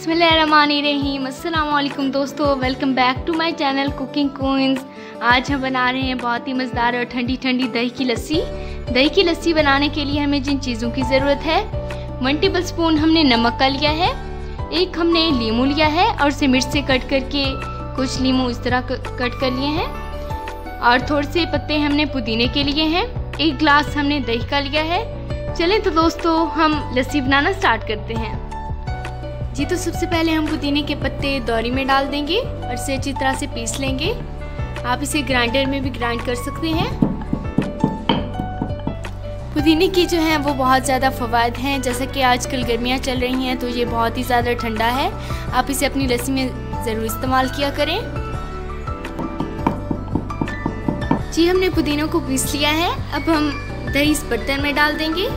बिस्मिल्लाहिर्रहमानिर्रहीम। अस्सलाम वालेकुम दोस्तों, welcome back to my channel Cooking Queens. आज हम बना रहे हैं बहुत ही मज़ेदार और ठंडी ठंडी दही की लस्सी। दही की लस्सी बनाने के लिए हमें जिन चीज़ों की ज़रूरत है, 1 टेबल स्पून हमने नमक का लिया है, 1 हमने लीमू लिया है और उसे मिर्च से कट करके कुछ लीमू इस तरह कट कर लिए हैं, और थोड़े से पत्ते हमने पुदीने के लिए हैं, 1 ग्लास हमने दही का लिया है। चलें तो दोस्तों हम लस्सी बनाना स्टार्ट करते हैं। जी तो सबसे पहले हम पुदीने के पत्ते दौरी में डाल देंगे और इसे अच्छी तरह से पीस लेंगे। आप इसे ग्राइंडर में भी ग्राइंड कर सकते हैं। पुदीने की जो है वो बहुत ज़्यादा फ़वाद हैं, जैसा कि आजकल गर्मियाँ चल रही हैं तो ये बहुत ही ज़्यादा ठंडा है। आप इसे अपनी लस्सी में ज़रूर इस्तेमाल किया करें। जी हमने पुदीनों को पीस लिया है। अब हम दही इस बर्तन में डाल देंगे।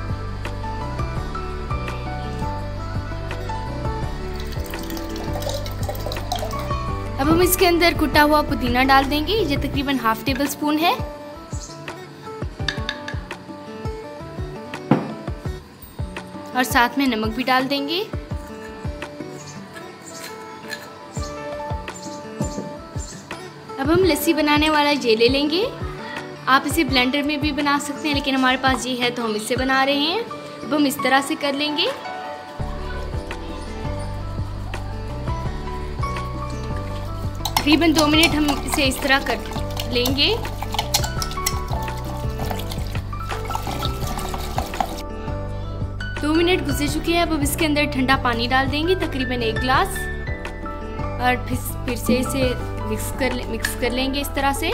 अब हम इसके अंदर कुटा हुआ पुदीना डाल देंगे। ये तकरीबन 1/2 टेबल स्पून है। और साथ में नमक भी डाल देंगे। अब हम लस्सी बनाने वाला ये ले लेंगे। आप इसे ब्लेंडर में भी बना सकते हैं, लेकिन हमारे पास ये है तो हम इससे बना रहे हैं। अब हम इस तरह से कर लेंगे। तकरीबन 2 मिनट हम इसे इस तरह कर लेंगे। दो मिनट गुजर चुके हैं। अब इसके अंदर ठंडा पानी डाल देंगे, तकरीबन 1 गिलास, और फिर से इसे मिक्स कर लेंगे इस तरह से।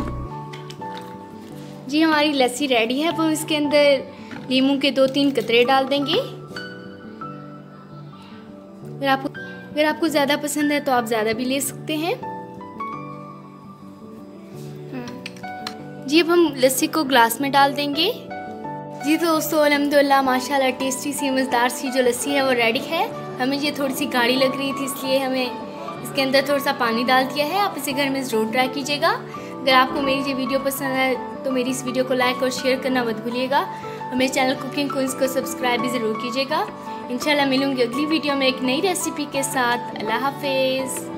जी हमारी लस्सी रेडी है। वो इसके अंदर नींबू के 2-3 कतरे डाल देंगे। अगर आपको ज़्यादा पसंद है तो आप ज़्यादा भी ले सकते हैं। जी अब हम लस्सी को ग्लास में डाल देंगे। जी तो दोस्तों अल्हम्दुलिल्लाह माशाल्लाह टेस्टी सी मज़ेदार सी जो लस्सी है वो रेडी है। हमें ये थोड़ी सी गाढ़ी लग रही थी, इसलिए हमें इसके अंदर थोड़ा सा पानी डाल दिया है। आप इसे घर में ज़रूर ट्राई कीजिएगा। अगर आपको मेरी ये वीडियो पसंद है तो मेरी इस वीडियो को लाइक और शेयर करना मत भूलिएगा, और मेरे चैनल कुकिंग क्वींस को सब्सक्राइब भी ज़रूर कीजिएगा। इंशाल्लाह मिलूंगी अगली वीडियो में एक नई रेसिपी के साथ। अल्लाह हाफिज़।